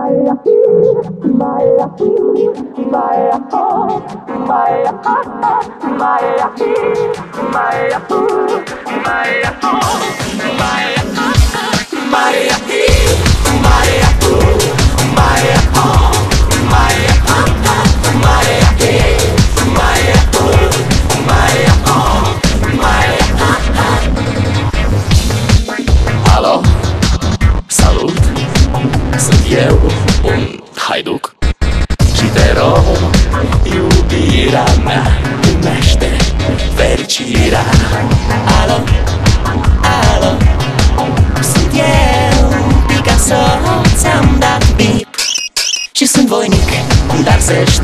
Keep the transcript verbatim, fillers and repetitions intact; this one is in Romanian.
Maya, Maya, Maya, oh, Maya, ah, ah, Maya, Maya, ooh, Maya, oh, Maya, ah, ah, Maya, Maya, ooh, Maya, oh, Maya, ah, ah, Maya, Maya, ooh, Maya, oh, Maya, ah, ah. Alo, salut! Sunt eu, un haiduc și te rog, iubirea mea numește fericirea. Alo, alo, sunt eu, Picasso, ți-am dat bip și sunt voinic, dar să știi